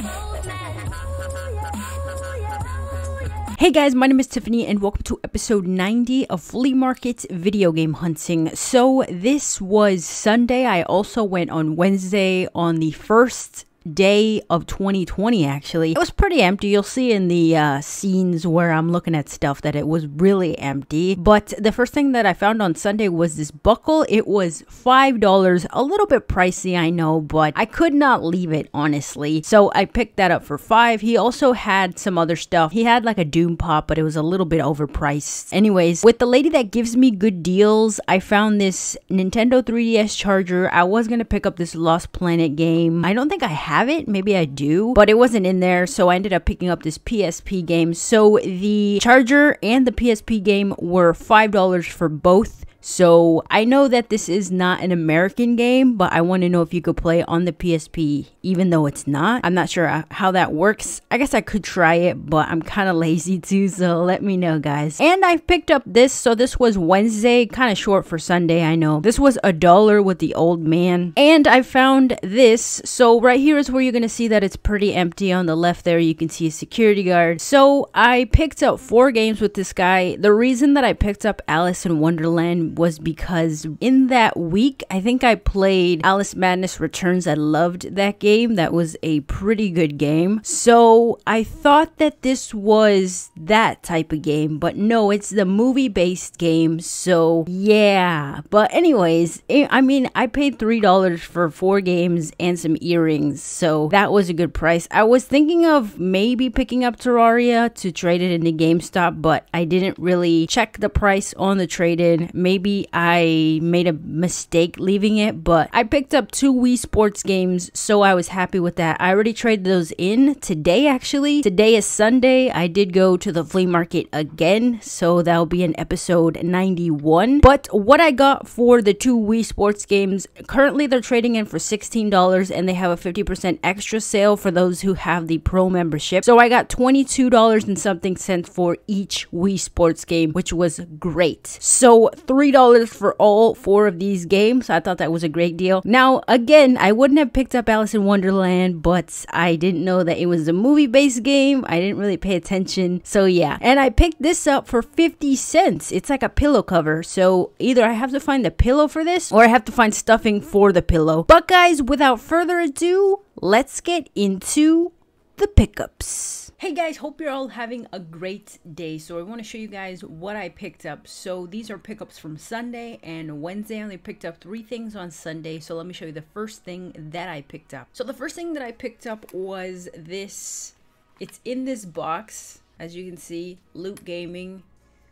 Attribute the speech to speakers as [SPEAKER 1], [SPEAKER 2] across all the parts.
[SPEAKER 1] Hey guys, my name is Tiffany and welcome to episode 90 of Flea Market's video game hunting. So this was Sunday. I also went on Wednesday on the first day of 2020. Actually, it was pretty empty. You'll see in the scenes where I'm looking at stuff that it was really empty. But the first thing that I found on Sunday was this buckle. It was $5, a little bit pricey, I know, but I could not leave it, honestly, so I picked that up for $5. He also had some other stuff. He had like a Doom Pop, but it was a little bit overpriced. Anyways, with the lady that gives me good deals, I found this Nintendo 3DS charger. I was gonna pick up this Lost Planet game. I don't think I have it, maybe I do, but it wasn't in there, so I ended up picking up this PSP game. So the charger and the PSP game were $5 for both. So I know that this is not an American game, but I want to know if you could play on the PSP even though it's not. I'm not sure how that works. I guess I could try it, but I'm kind of lazy too, so let me know, guys. And I picked up this. So this was Wednesday, kind of short for Sunday, I know. This was $1 with the old man. And I found this. So right here is where you're going to see that it's pretty empty. On the left there, you can see a security guard. So I picked up 4 games with this guy. The reason that I picked up Alice in Wonderland was because in that week, I think I played Alice Madness Returns. I loved that game. That was a pretty good game. So I thought that this was that type of game, but no, it's the movie-based game. So yeah, but anyways, I mean, I paid $3 for 4 games and some earrings, so that was a good price. I was thinking of maybe picking up Terraria to trade it into GameStop, but I didn't really check the price on the trade-in. Maybe I made a mistake leaving it, but I picked up 2 Wii Sports games, so I was happy with that. I already traded those in today, actually. Today is Sunday. I did go to the flea market again, so that'll be in episode 91. But what I got for the 2 Wii Sports games, currently they're trading in for $16, and they have a 50% extra sale for those who have the pro membership. So I got $22 and something cents for each Wii Sports game, which was great. So $3 for all 4 of these games. I thought that was a great deal. Now, again, I wouldn't have picked up Alice in Wonderland, but I didn't know that it was a movie-based game. I didn't really pay attention. So yeah, and I picked this up for 50 cents. It's like a pillow cover. So either I have to find the pillow for this, or I have to find stuffing for the pillow. But guys, without further ado, let's get into the pickups. Hey guys, hope you're all having a great day. So I want to show you guys what I picked up. So these are pickups from Sunday and Wednesday. I only picked up 3 things on Sunday. So let me show you the first thing that I picked up. So the first thing that I picked up was this. It's in this box, as you can see, Loot Gaming,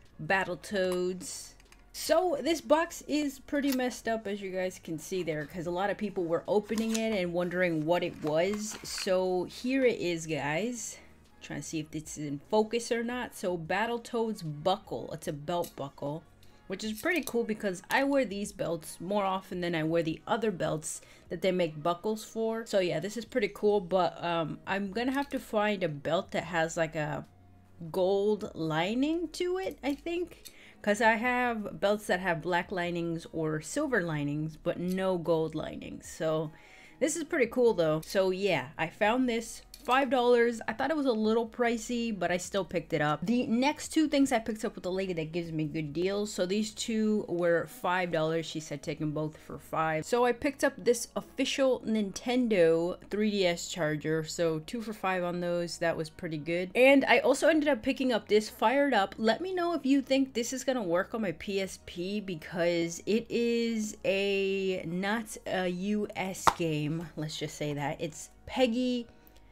[SPEAKER 1] Battletoads. So this box is pretty messed up, as you guys can see there, because a lot of people were opening it and wondering what it was. So here it is, guys. Trying to see if this is in focus or not. So Battletoads buckle. It's a belt buckle, which is pretty cool because I wear these belts more often than I wear the other belts that they make buckles for. So yeah, this is pretty cool, but I'm gonna have to find a belt that has like a gold lining to it, I think. Because I have belts that have black linings or silver linings, but no gold linings. So this is pretty cool though. So yeah, I found this. $5. I thought it was a little pricey, but I still picked it up. The next 2 things I picked up with the lady that gives me good deals. So these 2 were $5. She said take them both for $5. So I picked up this official Nintendo 3DS charger. So 2 for $5 on those. That was pretty good. And I also ended up picking up this Fired Up. Let me know if you think this is gonna work on my PSP, because it is not a US game. Let's just say that. It's Peggy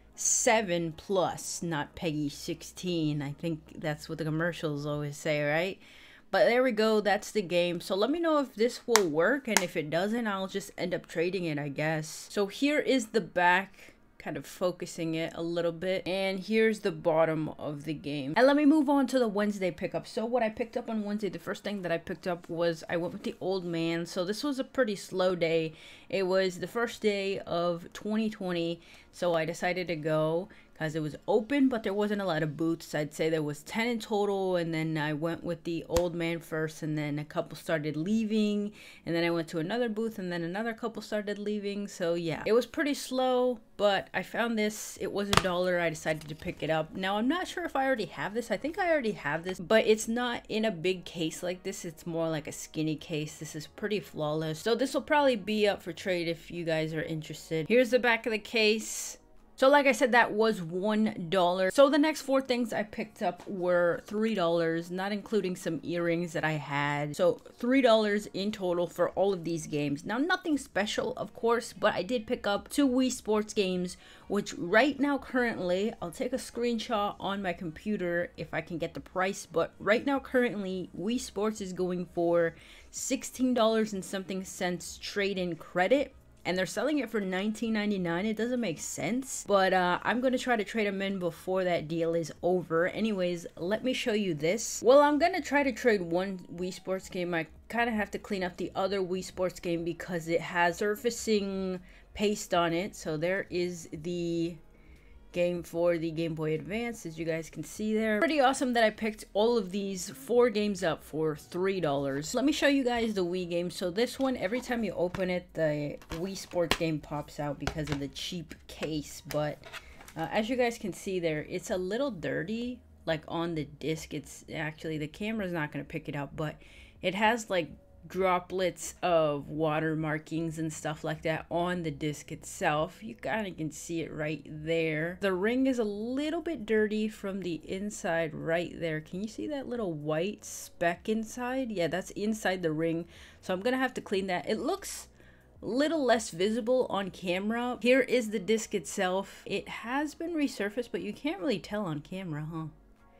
[SPEAKER 1] 7 plus, not Peggy 16. I think that's what the commercials always say, right? But there we go, that's the game. So let me know if this will work, and if it doesn't, I'll just end up trading it, I guess. So here is the back, kind of focusing it a little bit, and here's the bottom of the game. And let me move on to the Wednesday pickup. So what I picked up on Wednesday, the first thing that I picked up was I went with the old man. So this was a pretty slow day. It was the first day of 2020, so I decided to go because it was open, but there wasn't a lot of booths. I'd say there was 10 in total, and then I went with the old man first, and then a couple started leaving, and then I went to another booth, and then another couple started leaving. So yeah, it was pretty slow, but I found this. It was $1. I decided to pick it up. Now, I'm not sure if I already have this. I think I already have this, but it's not in a big case like this. It's more like a skinny case. This is pretty flawless. So this will probably be up for trade if you guys are interested. Here's the back of the case. So like I said, that was $1. So the next 4 things I picked up were $3, not including some earrings that I had. So $3 in total for all of these games. Now, nothing special, of course, but I did pick up 2 Wii Sports games, which right now currently, I'll take a screenshot on my computer if I can get the price, but right now currently, Wii Sports is going for $16 and something cents trade-in credit. And they're selling it for $19.99. It doesn't make sense. But I'm going to try to trade them in before that deal is over. Anyways, let me show you this. Well, I'm going to try to trade one Wii Sports game. I kind of have to clean up the other Wii Sports game because it has surfacing paste on it. So there is the game for the Game Boy Advance, as you guys can see there. Pretty awesome that I picked all of these 4 games up for $3. Let me show you guys the Wii game. So this one, every time you open it, the Wii Sports game pops out because of the cheap case. But as you guys can see there, it's a little dirty, like on the disc. It's actually, the camera's not going to pick it up, but it has like droplets of water markings and stuff like that on the disc itself. You kind of can see it right there. The ring is a little bit dirty from the inside right there. Can you see that little white speck inside? Yeah, that's inside the ring. So I'm gonna have to clean that. It looks a little less visible on camera. Here is the disc itself. It has been resurfaced, but you can't really tell on camera, huh?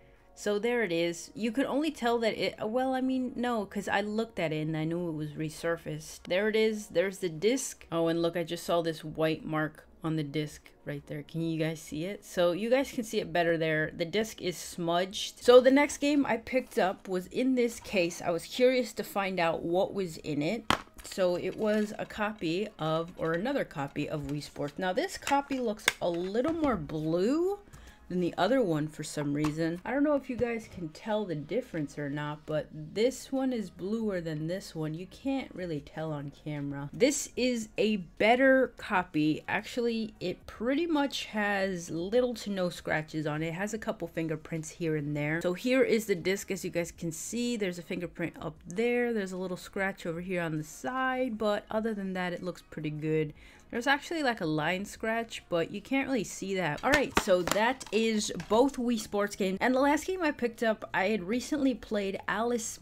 [SPEAKER 1] So there it is. You could only tell that it, well, I mean, no, because I looked at it and I knew it was resurfaced. There it is. There's the disc. Oh, and look, I just saw this white mark on the disc right there. Can you guys see it? So you guys can see it better there. The disc is smudged. So the next game I picked up was in this case. I was curious to find out what was in it. So it was a copy of, or another copy of Wii Sports. Now this copy looks a little more blue than the other one for some reason. I don't know if you guys can tell the difference or not, but this one is bluer than this one. You can't really tell on camera. This is a better copy. Actually, it pretty much has little to no scratches on it. It has a couple fingerprints here and there. So here is the disc. As you guys can see, there's a fingerprint up there. There's a little scratch over here on the side, but other than that, it looks pretty good. There's actually like a line scratch, but you can't really see that. All right, so that is both Wii Sports games. And the last game I picked up, I had recently played Alice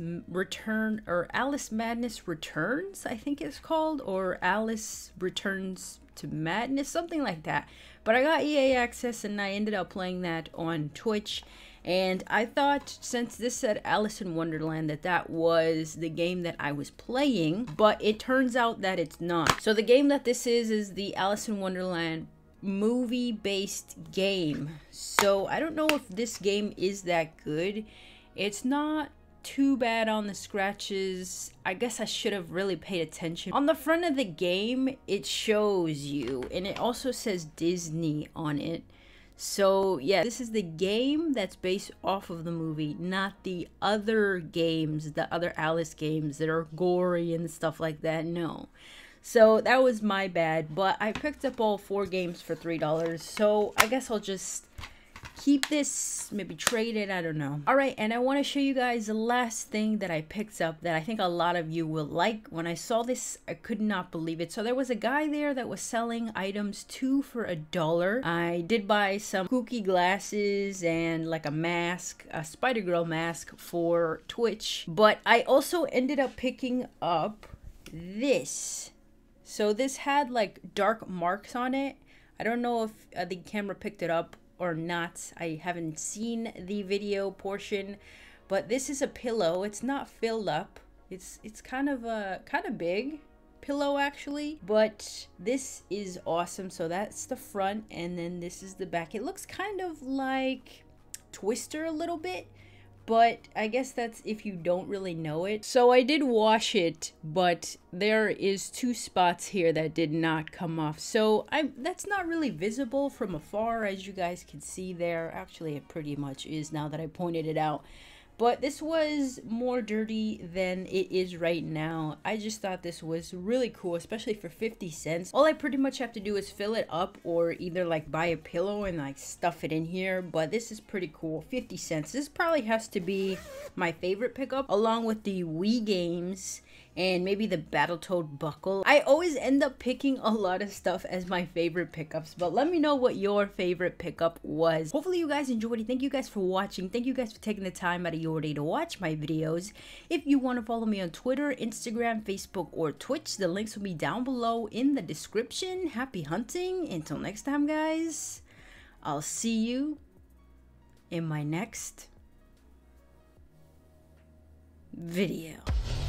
[SPEAKER 1] Madness Returns, I think it's called, or Alice Returns to Madness, something like that. But I got EA access and I ended up playing that on Twitch. And I thought, since this said Alice in Wonderland, that was the game that I was playing, but it turns out that it's not. So the game that this is the Alice in Wonderland movie-based game. So I don't know if this game is that good. It's not too bad on the scratches. I guess I should have really paid attention. On the front of the game, it shows you, and it also says Disney on it. So yeah, this is the game that's based off of the movie, not the other games, the other Alice games that are gory and stuff like that. No. So that was my bad, but I picked up all 4 games for $3. So I guess I'll just keep this, maybe trade it, I don't know. All right, and I want to show you guys the last thing that I picked up that I think a lot of you will like. When I saw this, I could not believe it. So there was a guy there that was selling items 2 for $1. I did buy some kooky glasses and like a mask, a Spider-Girl mask for Twitch, but I also ended up picking up this. So this had like dark marks on it. I don't know if the camera picked it up or not. I haven't seen the video portion, but this is a pillow. It's not filled up. It's kind of big pillow actually, but this is awesome. So that's the front, and then this is the back. It looks kind of like Twister a little bit, but I guess that's if you don't really know it. So I did wash it, but there is 2 spots here that did not come off. So that's not really visible from afar, as you guys can see there. Actually, it pretty much is now that I pointed it out. But this was more dirty than it is right now. I just thought this was really cool, especially for 50 cents. All I pretty much have to do is fill it up or either like buy a pillow and like stuff it in here. But this is pretty cool. 50 cents. This probably has to be my favorite pickup, along with the Wii games and maybe the Battletoad buckle. I always end up picking a lot of stuff as my favorite pickups, but let me know what your favorite pickup was. Hopefully you guys enjoyed it. Thank you guys for watching. Thank you guys for taking the time out of your day to watch my videos. If you want to follow me on Twitter, Instagram, Facebook, or Twitch, the links will be down below in the description. Happy hunting. Until next time, guys, I'll see you in my next video.